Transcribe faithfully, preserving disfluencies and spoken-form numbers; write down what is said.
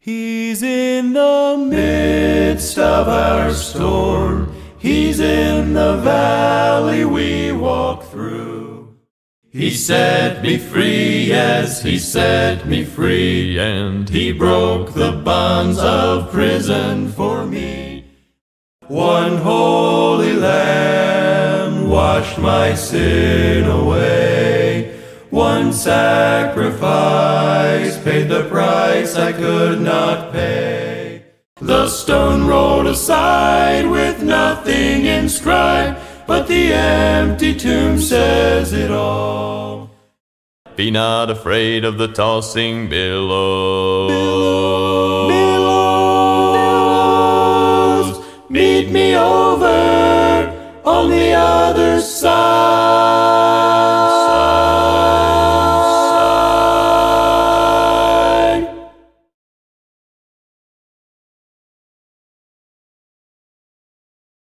He's in the midst of our storm. He's in the valley we walk through. He set me free, yes, he set me free, and he broke the bonds of prison for me. One holy lamb washed my sin away. One sacrifice paid the price I could not pay. The stone rolled aside with nothing inscribed, but the empty tomb says it all. Be not afraid of the tossing billows. Billows, billows, meet me over on the other side.